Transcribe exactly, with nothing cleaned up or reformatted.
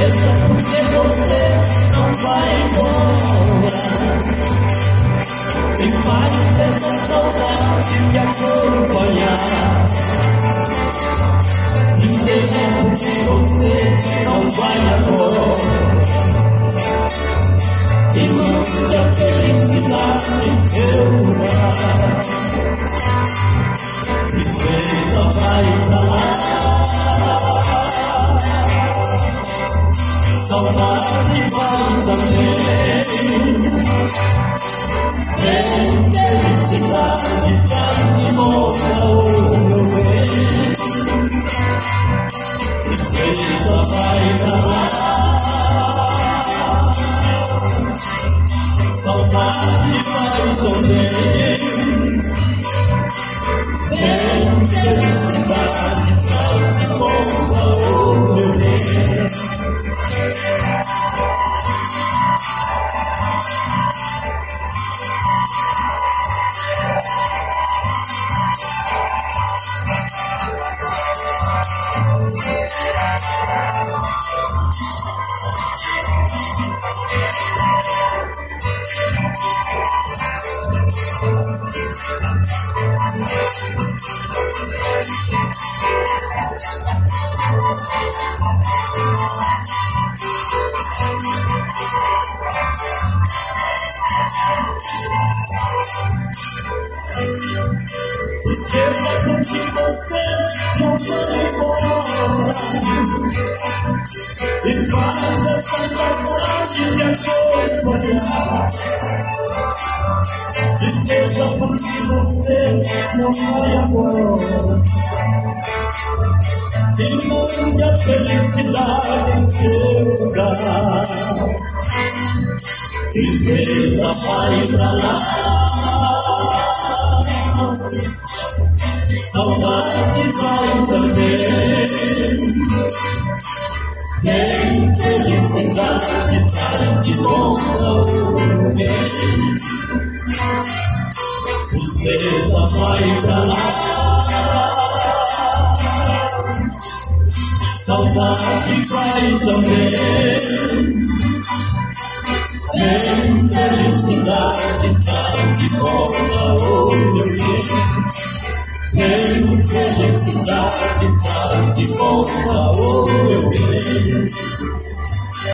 Tristeza porque você não vai embora. E faz essa saudade me acompanhar. Tristeza porque você não vai agora. E mande a felicidade em seu lugar. Tristeza vai pra lá. Saudade vai também. Vem felicidade pra me mostrar o meu bem. Tristeza vai pra lá. Saudade vai também. Vem felicidade pra me mostrar o meu bem. Tristeza porque você não vai embora. E faz essa saudade me acompanhar. Tristeza porque você não vai embora. E mande a felicidade em seu lugar. Tristeza vai pra lá. Saudade vai também. Vem felicidade para que volta o bem. Tristeza vai pra lá. Saudade vai também. Vem felicidade para que volta o meu bem. Vem felicidade para que volta o meu bem.